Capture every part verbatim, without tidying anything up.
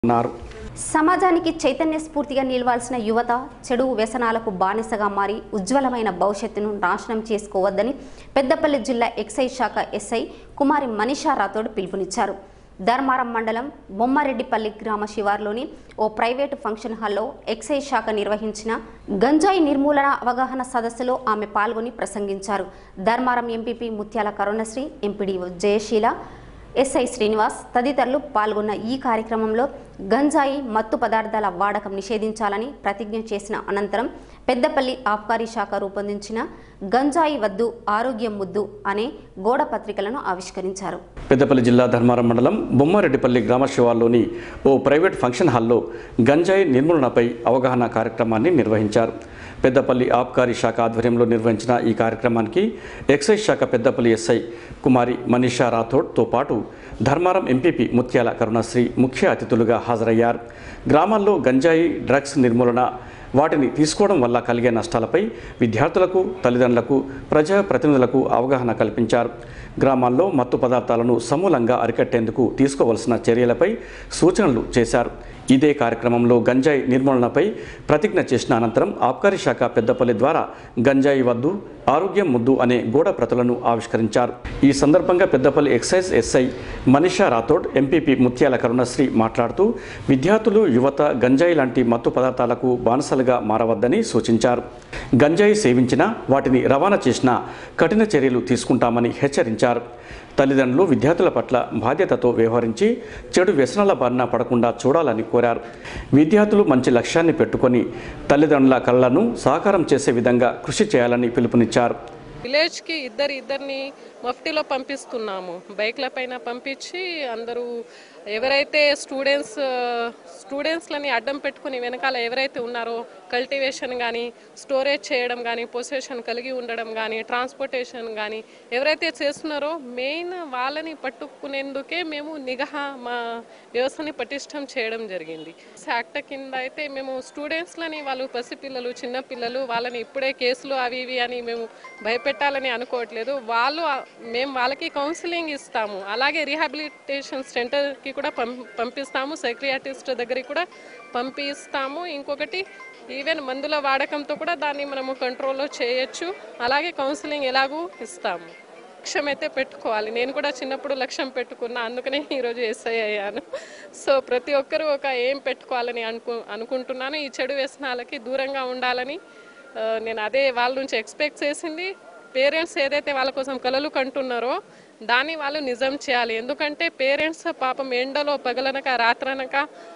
సమాజానికి చైతన్య స్ఫూర్తిగా నిలవాల్సిన యువత చెడు వ్యసనాలకు బానిసగా మారి ఉజ్వలమైన భవిష్యత్తును నాశనం చేసుకోవద్దని పెద్దపల్లి జిల్లా ఎక్సైజ్ శాఖ ఎస్ఐ కుమారి మనీషా రాథోడ్ పిలుపునిచ్చారు. ధర్మారం మండలం బొమ్మారెడ్డిపల్లి గ్రామ శివార్లోని ఓ ప్రైవేటు ఫంక్షన్ హాల్లో ఎక్సైజ్ శాఖ నిర్వహించిన గంజాయి నిర్మూలన అవగాహన సదస్సులో ఆమె పాల్గొని ప్రసంగించారు. Dharmaram MPP Mutyala Karunashri, MPD Jayasheela, SI Srinivas తదితరులు పాల్గొన్న ఈ కార్యక్రమంలో గంజాయి మత్తు పదార్థాల వాడకం నిషేధించాలని ప్రతిజ్ఞ చేసిన అనంతరం పెద్దపల్లి ఆబ్కారీ శాఖ రూపొందించిన గంజాయి వద్దు ఆరోగ్యం ముద్దు అనే గోడ పత్రికలను ఆవిష్కరించారు. పెద్దపల్లి జిల్లా ధర్మారం మండలం బొమ్మారెడ్డిపల్లి గ్రామ శివార్లోని ఓ ప్రైవేట్ ఫంక్షన్ హాల్లో గంజాయి నిర్మూలనపై అవగాహన కార్యక్రమాన్ని నిర్వహించారు. పెద్దపల్లి ఆబ్కారీ శాఖ ఆధ్వర్యంలో నిర్వహించిన ఈ కార్యక్రమానికి ఎక్సైజ్ శాఖ పెద్దపల్లి ఎస్ఐ కుమారి మనీషా రాథోడ్తో పాటు ధర్మారం ఎంపీపీ ముత్యాల కరుణశ్రీ ముఖ్య అతిథులుగా హాజరయ్యారు. గ్రామాల్లో గంజాయి డ్రగ్స్ నిర్మూలన, వాటిని తీసుకోవడం వల్ల కలిగే నష్టాలపై విద్యార్థులకు, తల్లిదండ్రులకు, ప్రజాప్రతినిధులకు అవగాహన కల్పించారు. గ్రామాల్లో మత్తు పదార్థాలను సమూలంగా అరికట్టేందుకు తీసుకోవలసిన చర్యలపై సూచనలు చేశారు. ఇదే కార్యక్రమంలో గంజాయి నిర్మూలనపై ప్రతిజ్ఞ చేసిన అనంతరం ఆబ్కారీ శాఖ పెద్దపల్లి ద్వారా గంజాయి వద్దు ఆరోగ్యం ముద్దు అనే గోడ ప్రతులను ఆవిష్కరించారు. ఈ సందర్భంగా Peddapalli excise SI Manisha Rathod, MPP Mutyala Karunashri మాట్లాడుతూ విద్యార్థులు, యువత గంజాయి లాంటి మత్తు పదార్థాలకు బానిసలుగా మారవద్దని సూచించారు. గంజాయి సేవించినా, వాటిని రవాణా చేసినా కఠిన చర్యలు తీసుకుంటామని హెచ్చరించారు. తల్లిదండ్రులు విద్యార్థుల పట్ల బాధ్యతతో వ్యవహరించి చెడు వ్యసనాల బారిన పడకుండా చూడాలని కోరారు. విద్యార్థులు మంచి లక్ష్యాన్ని పెట్టుకొని తల్లిదండ్రుల కలలను సాకారం చేసే విధంగా కృషి చేయాలని పిలుపునిచ్చారు. విలేజ్కి ఇద్దరు ఇద్దరిని మఫ్టీలో పంపిస్తున్నాము. బైక్ల పైన పంపించి అందరూ ఎవరైతే స్టూడెంట్స్ స్టూడెంట్స్లని అడ్డం పెట్టుకుని వెనకాల ఎవరైతే ఉన్నారో కల్టివేషన్ కానీ, స్టోరేజ్ చేయడం కానీ, పొసెషన్ కలిగి ఉండడం కానీ, ట్రాన్స్పోర్టేషన్ కానీ ఎవరైతే చేస్తున్నారో మెయిన్ వాళ్ళని పట్టుకునేందుకే మేము నిఘా మా వ్యవస్థని పటిష్టం చేయడం జరిగింది. యాక్ట్ కింద అయితే మేము స్టూడెంట్స్లని, వాళ్ళు పసిపిల్లలు, చిన్నపిల్లలు, వాళ్ళని ఇప్పుడే కేసులు అవి ఇవి అని మేము భయపెట్టాలని అనుకోవట్లేదు. వాళ్ళు మేము వాళ్ళకి కౌన్సిలింగ్ ఇస్తాము. అలాగే రీహాబిలిటేషన్ సెంటర్కి కూడా పంపిస్తాము, సైక్రియాటిస్ట్ దగ్గరికి కూడా పంపిస్తాము. ఇంకొకటి ఈవెన్ మందుల వాడకంతో కూడా దాన్ని మనము కంట్రోల్లో చేయొచ్చు. అలాగే కౌన్సిలింగ్ ఎలాగూ ఇస్తాము. లక్ష్యం అయితే పెట్టుకోవాలి. నేను కూడా చిన్నప్పుడు లక్ష్యం పెట్టుకున్నా, అందుకనే ఈరోజు ఎస్ఐ అయ్యాను. సో ప్రతి ఒక్కరూ ఒక ఏం పెట్టుకోవాలని అనుకు అనుకుంటున్నాను ఈ చెడు వ్యసనాలకి దూరంగా ఉండాలని నేను అదే వాళ్ళ నుంచి ఎక్స్పెక్ట్ చేసింది. పేరెంట్స్ ఏదైతే వాళ్ళ కోసం కలలు కంటున్నారో దాన్ని వాళ్ళు నిజం చేయాలి. ఎందుకంటే పేరెంట్స్ పాపం ఎండలో పగలనక రాత్రనక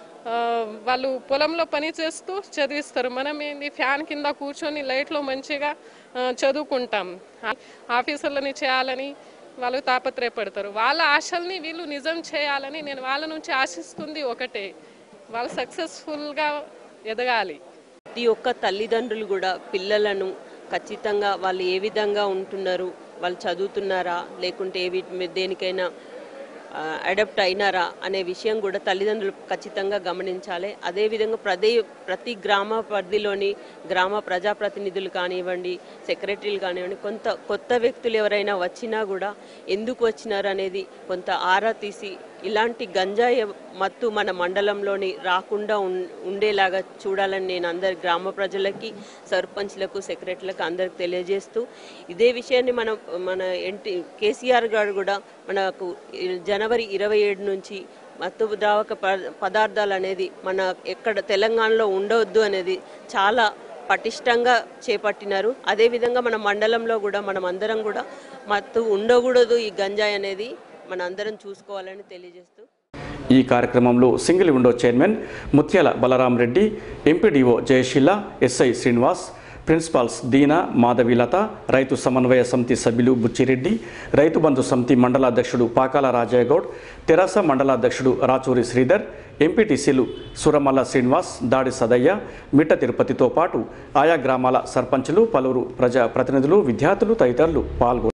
వాళ్ళు పొలంలో పని చేస్తూ చదివిస్తారు. మనం ఏంది ఫ్యాన్ కింద కూర్చొని లైట్లో మంచిగా చదువుకుంటాం. ఆఫీసర్లని చేయాలని వాళ్ళు తాపత్రయపడతారు. వాళ్ళ ఆశల్ని వీళ్ళు నిజం చేయాలని నేను వాళ్ళ నుంచి ఆశిస్తుంది ఒకటే, వాళ్ళు సక్సెస్ఫుల్గా ఎదగాలి. ప్రతి ఒక్క తల్లిదండ్రులు కూడా పిల్లలను ఖచ్చితంగా వాళ్ళు ఏ విధంగా ఉంటున్నారు, వాళ్ళు చదువుతున్నారా లేకుంటే ఏ దేనికైనా అడాప్ట్ అయినారా అనే విషయం కూడా తల్లిదండ్రులు ఖచ్చితంగా గమనించాలి. అదేవిధంగా ప్రతి ప్రతి గ్రామ పరిధిలోని గ్రామ ప్రజాప్రతినిధులు కానివ్వండి, సెక్రటరీలు కానివ్వండి, కొంత కొత్త వ్యక్తులు ఎవరైనా వచ్చినా కూడా ఎందుకు వచ్చినారు అనేది కొంత ఆరా తీసి ఇలాంటి గంజాయి మత్తు మన మండలంలోని రాకుండా ఉండేలాగా చూడాలని నేను అందరి గ్రామ ప్రజలకి, సర్పంచ్లకు, సెక్రటరీలకు అందరికి తెలియజేస్తూ ఇదే విషయాన్ని మనం మన ఎన్టీ కేసీఆర్ గారు కూడా మనకు జనవరి ఇరవై ఏడు నుంచి మత్తు ద్రావక పదార్థాలు అనేది మన ఎక్కడ తెలంగాణలో ఉండవద్దు అనేది చాలా పటిష్టంగా చేపట్టినారు. అదేవిధంగా మన మండలంలో కూడా మనం అందరం కూడా మత్తు ఉండకూడదు, ఈ గంజాయి అనేది మన అందరం చూసుకోవాలని తెలియజేస్తూ ఈ కార్యక్రమంలో single window chairman Mutyala Balaram Reddy, MPDO Jayasheela, SI Srinivas, principals Deena, Madhavilatha, రైతు సమన్వయ సమితి సభ్యులు బుచ్చిరెడ్డి, రైతు బంధు సమితి మండలాధ్యక్షుడు పాకాల రాజయ్యగౌడ్, తెరాస మండలాధ్యక్షుడు రాచూరి శ్రీధర్, ఎంపీటీసీలు సురమల్ల శ్రీనివాస్, దాడి సదయ్య, మిట్ట తిరుపతితో పాటు ఆయా గ్రామాల సర్పంచులు, పలువురు ప్రజా ప్రతినిధులు, విద్యార్థులు తదితరులు పాల్గొన్నారు.